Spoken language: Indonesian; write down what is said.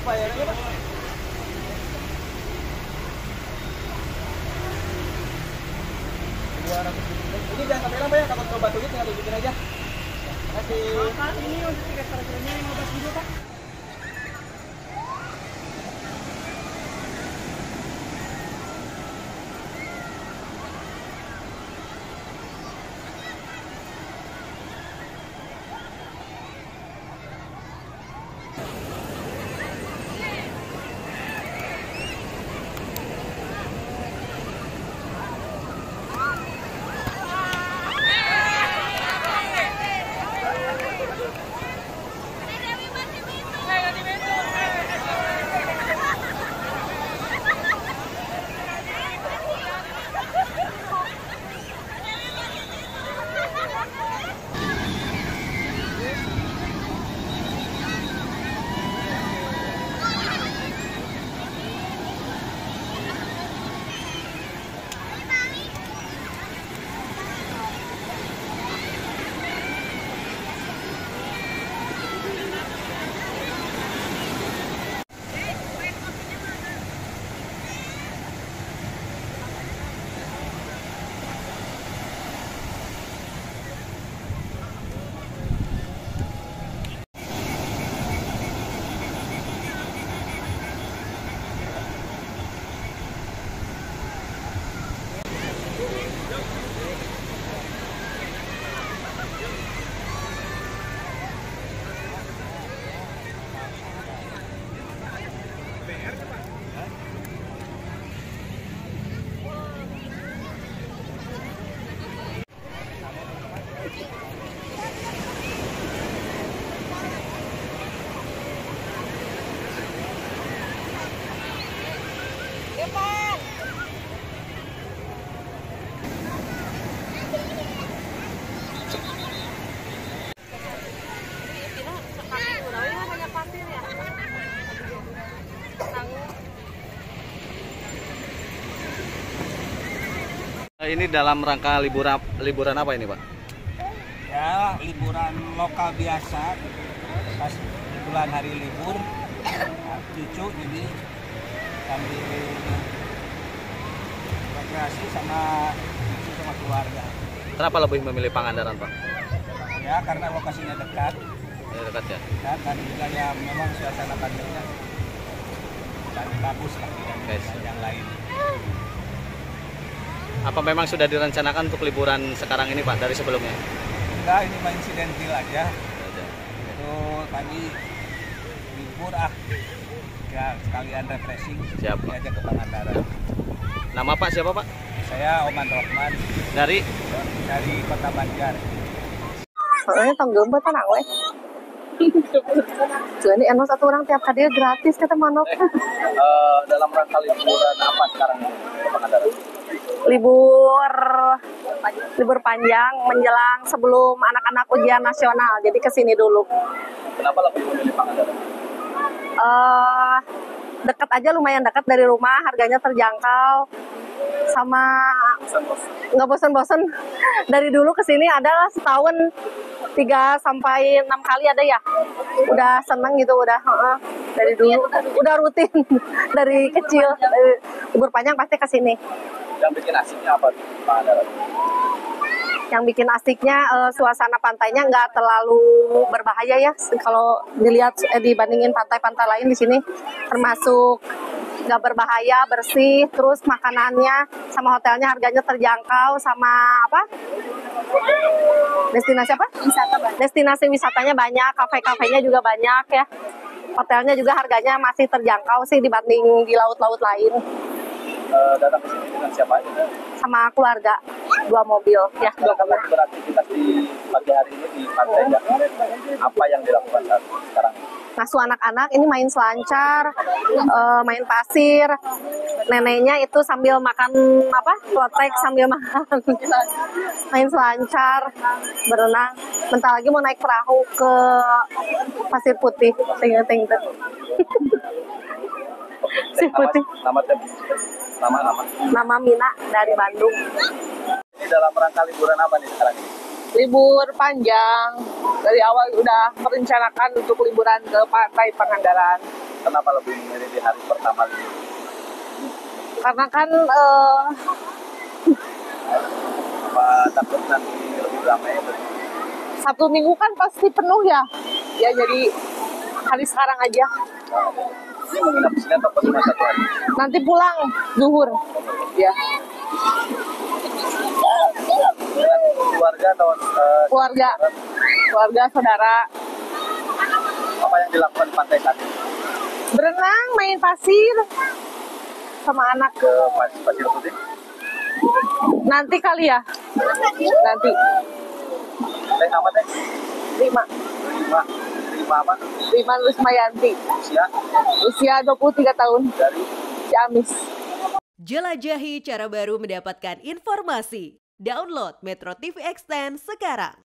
Bayarannya Pak. Ini jangan sampai lama ya, takut coba tulis tinggal tunjukin aja. Terima kasih. Ini untuk tiket parkirnya 15.000 Pak. Ini dalam rangka liburan apa ini Pak? Ya, liburan lokal biasa. Pas bulan hari libur, cucu jadi sambil rekreasi sama cucu sama keluarga. Kenapa lebih memilih Pangandaran Pak? Ya, karena lokasinya dekat. Ya, dekat ya. Dekat dan juga ya memang suasana pantainya dan bagus lah dibanding yang lain. Apa memang sudah direncanakan untuk liburan sekarang ini Pak dari sebelumnya? Enggak, ini main insidentil aja. Itu tadi libur ya sekalian refreshing. Siap. Aja ke Pangandaran. Nama Pak siapa Pak? Saya Oman Rohman Dari Kota Banjar. Soalnya tong gembet tenang weh. Jadi enak satu orang tiap hadir gratis kata Manok. Dalam rangka liburan apa sekarang ini ke Pangandaran? libur panjang menjelang sebelum anak-anak ujian nasional, jadi kesini dulu. Kenapa lebih memilih Pangandaran? Dekat aja, lumayan dekat dari rumah, harganya terjangkau, sama nggak bosan-bosan. Dari dulu kesini adalah setahun 3 sampai 6 kali ada ya. Udah seneng gitu, udah dari dulu, udah rutin dari kecil. Libur panjang pasti kesini. Yang bikin asiknya apa Pangandaran? Yang bikin asiknya suasana pantainya nggak terlalu berbahaya ya. Kalau dilihat dibandingin pantai-pantai lain di sini, termasuk nggak berbahaya, bersih. Terus makanannya sama hotelnya harganya terjangkau, sama apa? Destinasi apa? Destinasi wisatanya banyak, kafe-kafenya juga banyak ya. Hotelnya juga harganya masih terjangkau sih dibanding di laut-laut lain. Datang ke sini dengan siapa aja? Sama keluarga, 2 mobil ya, 2 kamar. Beraktivitas di pagi hari ini di pantai apa yang dilakukan sekarang? Ngasuh anak-anak ini main selancar, main pasir. Neneknya itu sambil makan apa? Klotek sambil makan. Main selancar, berenang. Bentar lagi mau naik perahu ke Pasir Putih. Ting-ting. Si Putih. Nama Mina dari Bandung. Ini dalam rangka liburan apa nih sekarang? Libur panjang. Dari awal udah merencanakan untuk liburan ke pantai Pangandaran. kenapa lebih memilih di hari pertama libur? Karena kan Apa takut nanti lebih ramai? Sabtu Minggu kan pasti penuh ya. Ya jadi hari sekarang aja. Ini menginap di sini atau cuma 1 hari? Nanti pulang zuhur. Ya, Dengan keluarga atau keluarga, saudara. apa yang dilakukan di pantai saat ini? Berenang, main pasir sama anak. Ke Pasir Putih? Nanti kali ya. Nanti Teh apa teh? 5 Terima apa? Rusmayanti. Usia 23 tahun. Dari Ciamis. Jelajahi cara baru mendapatkan informasi. Download Metro TV Extend sekarang.